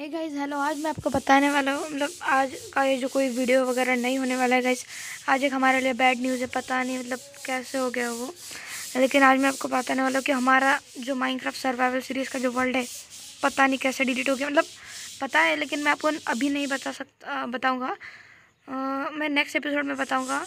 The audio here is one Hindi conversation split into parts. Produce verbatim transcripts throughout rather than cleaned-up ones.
Hi guys, hello. आज मैं आपको बताने वाला हूँ, मतलब आज का ये जो कोई वीडियो वगैरह नहीं होने वाला है गाइस। आज एक हमारे लिए बैड न्यूज़ है, पता नहीं मतलब कैसे हो गया वो। लेकिन आज मैं आपको बताने वाला हूँ कि हमारा जो माइनक्राफ्ट सर्वाइवल सीरीज़ का जो वर्ल्ड है, पता नहीं कैसे डिलीट हो गया। मतलब पता है, लेकिन मैं आपको अभी नहीं बता सकता बताऊँगा। मैं नेक्स्ट एपिसोड में बताऊँगा।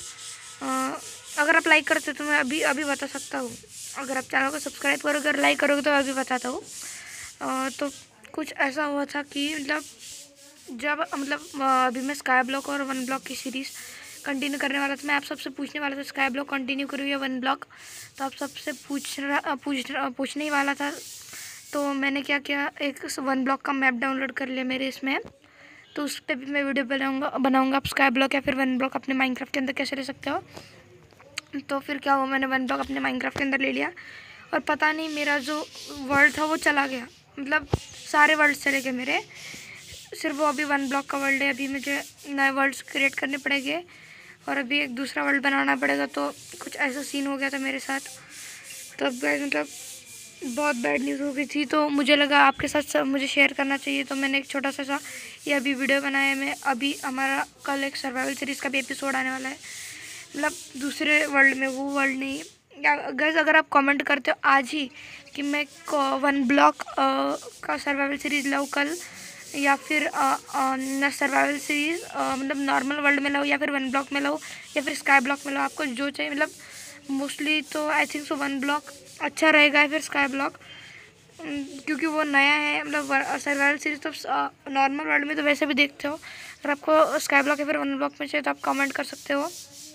अगर आप लाइक करते तो मैं अभी अभी बता सकता हूँ। अगर आप चैनल को सब्सक्राइब करोगे और लाइक करोगे तो अभी बताता हूँ। तो कुछ ऐसा हुआ था कि मतलब जब मतलब अभी मैं स्काई ब्लॉक और वन ब्लॉक की सीरीज़ कंटिन्यू करने वाला था। मैं आप सबसे पूछने वाला था स्काई ब्लॉक कंटिन्यू करूँ या वन ब्लॉक। तो आप सबसे पूछ रहा पूछ पूछने ही वाला था। तो मैंने क्या किया, एक वन ब्लॉक का मैप डाउनलोड कर लिया मेरे इसमें। तो उस पर भी मैं वीडियो बनाऊँगा बनाऊँगा आप स्काई ब्लॉक या फिर वन ब्लॉक अपने माइनक्राफ्ट के अंदर कैसे ले सकते हो। तो फिर क्या हुआ, मैंने वन ब्लॉक अपने माइनक्राफ्ट के अंदर ले लिया और पता नहीं मेरा जो वर्ल्ड था वो चला गया। मतलब सारे वर्ल्ड चले गए मेरे, सिर्फ वो अभी वन ब्लॉक का वर्ल्ड है। अभी मुझे नए वर्ल्ड्स क्रिएट करने पड़ेंगे और अभी एक दूसरा वर्ल्ड बनाना पड़ेगा। तो कुछ ऐसा सीन हो गया था मेरे साथ। तो अब गाइस मतलब बहुत बैड न्यूज़ हो गई थी। तो मुझे लगा आपके साथ सब मुझे शेयर करना चाहिए। तो मैंने एक छोटा सा सा ये अभी वीडियो बनाया। मैं अभी हमारा कल एक सर्वाइवल सीरीज़ का भी एपिसोड आने वाला है, मतलब दूसरे वर्ल्ड में, वो वर्ल्ड नहीं। गाइस अगर आप कमेंट करते हो आज ही कि मैं वन ब्लॉक का सर्वाइवल सीरीज़ लाऊँ कल, या फिर न सर्वाइवल सीरीज़ मतलब नॉर्मल वर्ल्ड में लाऊँ, या फिर वन ब्लॉक में लाऊँ, या फिर स्काई ब्लॉक में लाऊँ, आपको जो चाहिए। मतलब मोस्टली तो I think so one block अच्छा रहेगा, फिर स्काई ब्लॉक, क्योंकि वो नया है। मतलब सर्वाइवल सीरीज़ तो नॉर्मल वर्ल्ड में तो वैसे भी देखते हो। अगर आपको स्काई ब्लॉक या फिर वन ब्लॉक में चाहिए तो आप कमेंट कर सकते हो।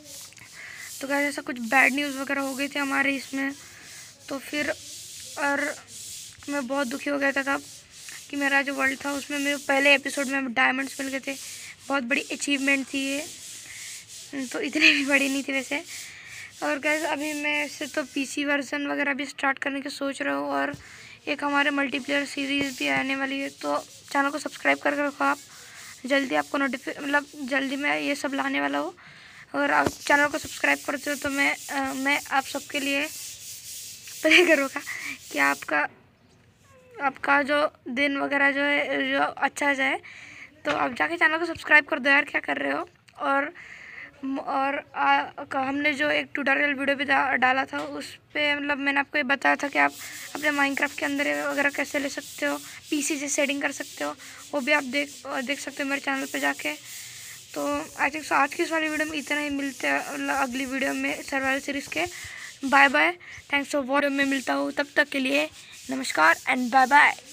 तो गाइस ऐसा कुछ बैड न्यूज़ वगैरह हो गई थी हमारे इसमें। तो फिर और मैं बहुत दुखी हो गया था तब कि मेरा जो वर्ल्ड था उसमें मेरे पहले एपिसोड में डायमंड्स मिल गए थे। बहुत बड़ी अचीवमेंट थी ये, तो इतनी भी बड़ी नहीं थी वैसे। और गाइस अभी मैं इससे तो पीसी वर्जन वगैरह भी स्टार्ट करने की सोच रहा हूँ, और एक हमारे मल्टीप्लेयर सीरीज़ भी आने वाली है। तो चैनल को सब्सक्राइब करके रखो आप, जल्दी आपको नोटिफि मतलब जल्दी मैं ये सब लाने वाला हूँ। अगर आप चैनल को सब्सक्राइब करते हो तो मैं आ, मैं आप सबके लिए प्रे करूँगा कि आपका आपका जो दिन वगैरह जो है जो अच्छा जाए। तो आप जाके चैनल को सब्सक्राइब कर दो यार, क्या कर रहे हो। और और आ, हमने जो एक ट्यूटोरियल वीडियो भी डाला था उस पर मतलब मैंने आपको ये बताया था कि आप अपने माइनक्राफ्ट के अंदर वगैरह कैसे ले सकते हो, पीसी से सेटिंग कर सकते हो। वो भी आप देख देख सकते हो मेरे चैनल पे जाके। तो आई थिंक सो आज की इस वाली वीडियो में इतना ही। मिलते हैं मतलब अगली वीडियो में सर्वाइवल सीरीज़ के। Bye bye, thanks for watching. में मिलता हूँ, तब तक के लिए नमस्कार एंड बाय बाय।